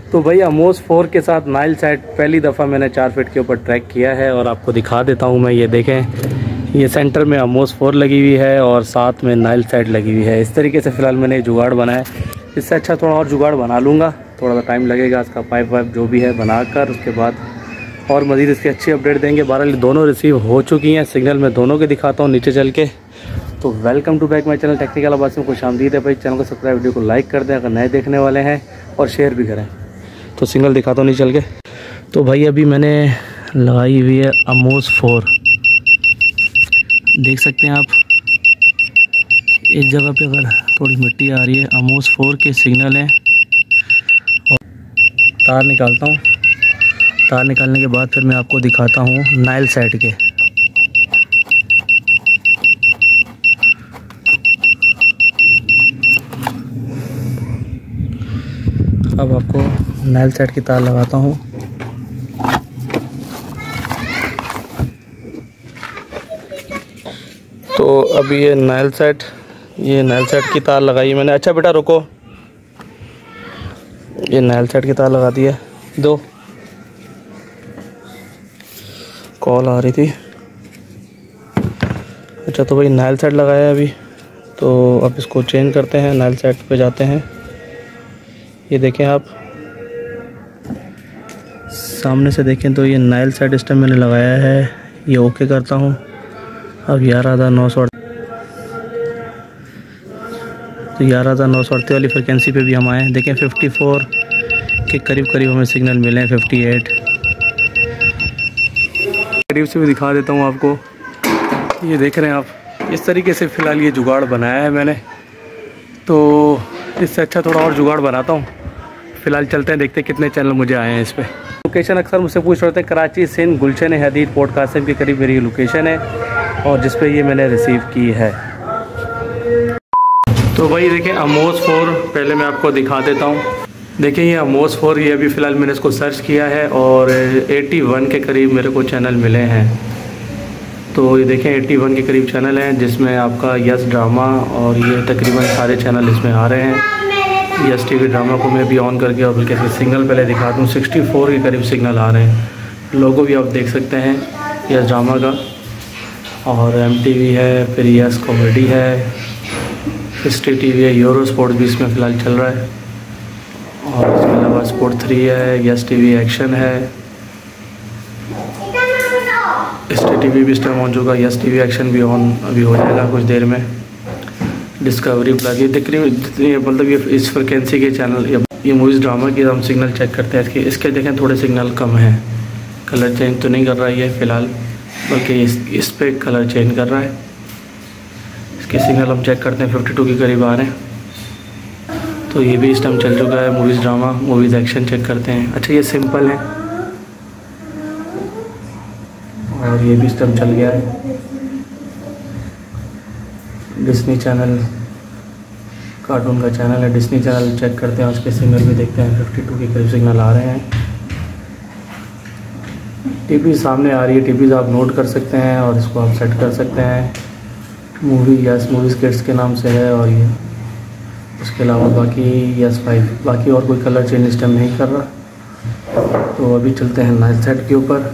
तो भाई अमोस 4 के साथ नाइल सेट पहली दफ़ा मैंने 4 फीट के ऊपर ट्रैक किया है और आपको दिखा देता हूँ मैं। ये देखें, ये सेंटर में अमोस 4 लगी हुई है और साथ में नाइल सेट लगी हुई है। इस तरीके से फ़िलहाल मैंने जुगाड़ बनाया। इससे अच्छा थोड़ा और जुगाड़ बना लूँगा, थोड़ा सा टाइम लगेगा। इसका पाइप वाइप जो भी है बनाकर उसके बाद और मज़ीद इसकी अच्छी अपडेट देंगे। बहरहाल दोनों रिसीव हो चुकी हैं, सिग्नल मैं दोनों के दिखाता हूँ नीचे चल के। तो welcome to back my channel technical Awaaz में खुश आमदीद है भाई। चैनल को सब्सक्राइब, वीडियो को लाइक कर दें अगर नए देखने वाले हैं, और शेयर भी करें। तो सिग्नल दिखाता हूँ नीचे चल के। तो भाई अभी मैंने लगाई हुई है अमोस 4, देख सकते हैं आप। इस जगह पे अगर थोड़ी मिट्टी आ रही है, अमोस 4 के सिग्नल हैं। और तार निकालता हूँ, तार निकालने के बाद फिर मैं आपको दिखाता हूँ नाइल सेट के। अब आपको नाइल सेट की तार लगाता हूँ। तो अभी ये नाइल सेट की तार लगाई मैंने। अच्छा बेटा रुको, ये नाइल सेट की तार लगा दी है। दो कॉल आ रही थी। अच्छा तो भाई नाइल सेट लगाया है अभी, तो अब इसको चेंज करते हैं। नाइल सेट पे जाते हैं। ये देखें आप सामने से देखें तो ये नाइल सेट इस टाइम मैंने लगाया है। ये ओके करता हूँ। अब 11,900 तो 11,900 वाली फ्रिक्वेंसी पे भी हम आए। देखें 54 के करीब हमें सिग्नल मिले हैं, 58 करीब से भी दिखा देता हूँ आपको। ये देख रहे हैं आप, इस तरीके से फ़िलहाल ये जुगाड़ बनाया है मैंने। तो इससे अच्छा थोड़ा और जुगाड़ बनाता हूँ। फ़िलहाल चलते हैं, देखते हैं कितने चैनल मुझे आए हैं इस पर। लोकेशन अक्सर मुझसे पूछ रहे थे, कराची सिंध गुलशन हदीद पोर्ट कासिम के करीब मेरी लोकेशन है और जिस पे ये मैंने रिसीव की है। तो भाई देखें अमोस 4 पहले मैं आपको दिखा देता हूँ। देखिए ये अमोस 4, ये अभी फ़िलहाल मैंने इसको सर्च किया है और 81 के करीब मेरे को चैनल मिले हैं। तो ये देखें 81 के करीब चैनल हैं, जिसमें आपका यस ड्रामा और ये तकरीबन सारे चैनल इसमें आ रहे हैं। यस टीवी ड्रामा को मैं भी ऑन करके और बल्कि इसके सिग्नल पहले दिखा दूँ। 64 के करीब सिग्नल आ रहे हैं। लोगो भी आप देख सकते हैं यस ड्रामा का, और MTV है, फिर यस कॉमेडी है, हिस्ट्री TV है, यूरो स्पोर्ट भी इसमें फ़िलहाल चल रहा है, और इसके अलावा स्पोर्ट 3 है, यस TV एक्शन है, हिस्ट्री TV भी इस टाइम ऑन चुका। यस TV एक्शन भी ऑन अभी हो जाएगा कुछ देर में। डिस्कवरी प्लस ये जितनी मतलब ये इस फ्रिक्वेंसी के चैनल, ये मूवीज़ ड्रामा की हम सिग्नल चेक करते हैं। इसके देखें थोड़े सिग्नल कम हैं। कलर चेंज तो नहीं कर रहा है ये फ़िलहाल, बल्कि इस पे कलर चेंज कर रहा है। इसके सिग्नल हम चेक करते हैं, 52 के करीब आ रहे हैं। तो ये भी इस टाइम चल चुका है। Movies drama, movies action check करते हैं। अच्छा ये सिंपल है और ये भी इस टाइम चल गया है। डिस्नी चैनल कार्टून का चैनल है, डिस्नी चैनल चेक करते हैं। उसके सिग्नल भी देखते हैं, 52 के करीब सिग्नल आ रहे हैं। टीपी सामने आ रही है, टीपीज़ आप नोट कर सकते हैं और इसको आप सेट कर सकते हैं। मूवी यस मूवीज़ किड्स के नाम से है, और ये उसके अलावा बाकी यस 5, बाकी और कोई कलर चेंज इस टाइम नहीं कर रहा। तो अभी चलते हैं नाइल सेट के ऊपर।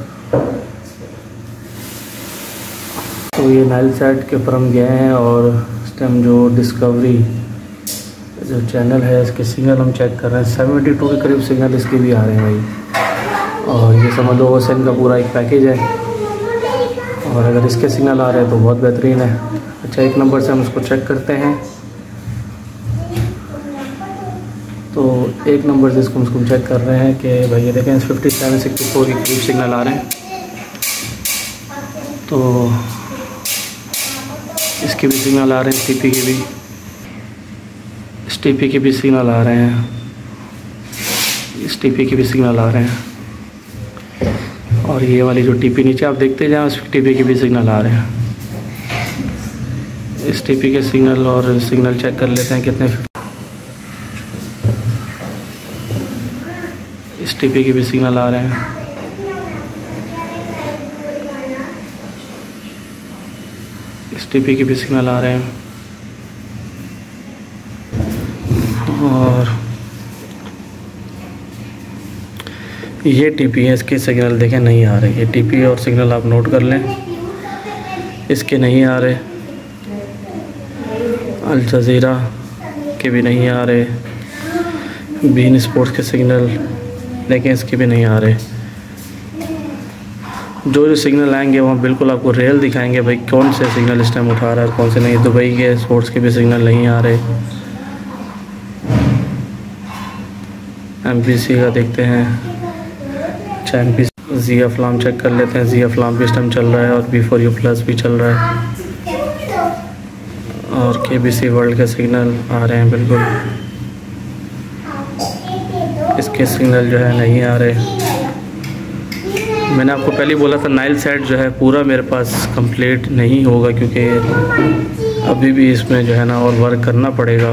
तो ये नाइल सेट के ऊपर हम गए हैं और इस टाइम जो डिस्कवरी जो चैनल है इसके सिग्नल हम चेक कर रहे हैं। 72 के करीब सिग्नल इसके भी आ रहे हैं भाई, और ये समझ लो OSN का पूरा एक पैकेज है। और अगर इसके सिग्नल आ रहे हैं तो बहुत बेहतरीन है। अच्छा 1 नंबर से हम इसको चेक करते हैं। तो 1 नंबर से इसको चेक कर रहे हैं कि भाई ये देखें 57, 64 के करीब सिग्नल आ रहे हैं। तो इसके भी सिग्नल आ रहे हैं, TP के भी, इस TP के भी सिग्नल आ रहे हैं, इस TP के भी सिग्नल आ रहे हैं, और ये वाली जो TP नीचे आप देखते जाएं उस TP के भी सिग्नल आ रहे हैं। इस TP के सिग्नल और सिग्नल चेक कर लेते हैं कितने। इस TP के भी सिग्नल आ रहे हैं। इस TP के भी सिग्नल आ रहे हैं, और ये TPS के सिग्नल देखें नहीं आ रहे, ये TP और सिग्नल आप नोट कर लें, इसके नहीं आ रहे। अल जज़ीरा के भी नहीं आ रहे, बीन स्पोर्ट्स के सिग्नल देखें, इसके भी नहीं आ रहे। जो सिग्नल आएंगे वहाँ बिल्कुल आपको रियल दिखाएंगे भाई कौन से सिग्नल इस टाइम उठा रहा है और कौन से नहीं। दुबई के स्पोर्ट्स के भी सिग्नल नहीं आ रहे। MPC का देखते हैं, अच्छा MPC ज़िया फ्लाम चेक कर लेते हैं। ज़िया फ्लाम भी इस टाइम चल रहा है और B4U+ भी चल रहा है और KBC वर्ल्ड के सिग्नल आ रहे हैं बिल्कुल। इसके सिग्नल जो है नहीं आ रहे। मैंने आपको पहले ही बोला था नाइल सेट जो है पूरा मेरे पास कंप्लीट नहीं होगा, क्योंकि अभी भी इसमें जो है ना और वर्क करना पड़ेगा।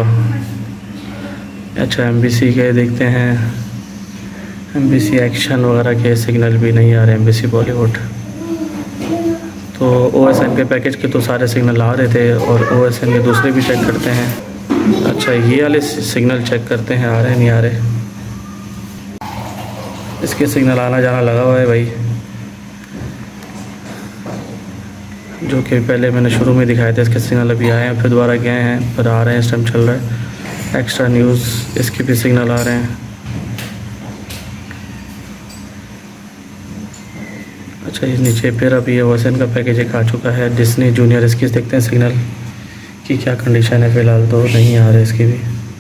अच्छा MBC के देखते हैं, MBC एक्शन वगैरह के सिग्नल भी नहीं आ रहे। MBC बॉलीवुड तो OSN के पैकेज के तो सारे सिग्नल आ रहे थे और OSN के दूसरे भी चेक करते हैं। अच्छा ये वाले सिग्नल चेक करते हैं, आ रहे नहीं आ रहे। इसके सिग्नल आना जाना लगा हुआ है भाई, जो कि पहले मैंने शुरू में दिखाए थे। इसके सिग्नल अभी आए हैं, फिर दोबारा गए हैं, फिर आ रहे हैं, इस टाइम चल रहा है। एक्स्ट्रा न्यूज़ इसके भी सिग्नल आ रहे हैं। अच्छा ये नीचे फिर अभी OSN का पैकेज एक आ चुका है, डिस्नी जूनियर। इसकी देखते हैं सिग्नल की क्या कंडीशन है। फ़िलहाल तो नहीं आ रहे इसके भी।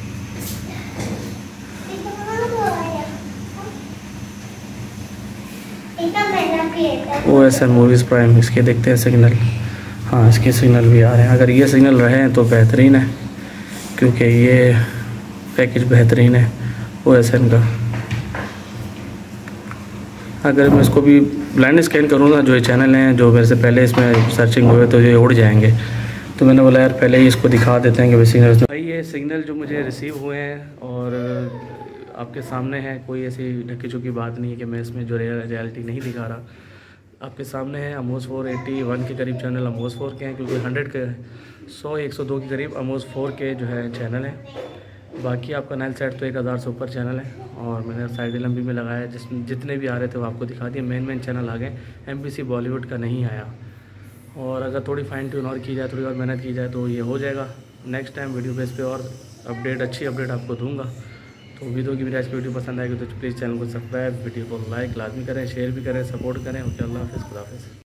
OSN मूवीज़ प्राइम, इसके देखते हैं सिग्नल। हाँ इसके सिग्नल भी आ रहे हैं। अगर ये सिग्नल रहे हैं तो बेहतरीन है, क्योंकि ये पैकेज बेहतरीन है OSN का। अगर मैं इसको भी ब्लाइंड स्कैन करूँगा, जो ये चैनल हैं जो मेरे से पहले इसमें सर्चिंग हुए तो ये उड़ जाएंगे। तो मैंने बोला यार पहले ही इसको दिखा देते हैं कि सिग्नल। भाई ये सिग्नल जो मुझे रिसीव हुए हैं और आपके सामने है, कोई ऐसी ढकी चुकी बात नहीं है कि मैं इसमें जो रियलिटी नहीं दिखा रहा। आपके सामने है अमोस 481 के करीब चैनल अमोस 4 के हैं, क्योंकि 100 के 100-102 के करीब अमोस 4 के जो है चैनल हैं। बाकी आपका नाइल सेट तो 1000 से ऊपर चैनल है और मैंने साइड लंबी में लगाया, जिसमें जितने भी आ रहे थे वो आपको दिखा दिए। मेन चैनल आ गए। MBC बॉलीवुड का नहीं आया, और अगर थोड़ी फाइन ट्यून और की जाए, थोड़ी और मेहनत की जाए तो ये हो जाएगा। नेक्स्ट टाइम वीडियो बेस पे और अच्छी अपडेट आपको दूंगा। तो उम्मीद होगी मेरी आज की वीडियो पसंद आएगी तो प्लीज़ चैनल को सब्सक्राइब, वीडियो को लाइक लाजमी करें, शेयर भी करें, सपोर्ट करें। ओके, अल्लाह हाफ़िज़, खुदा हाफ़िज़।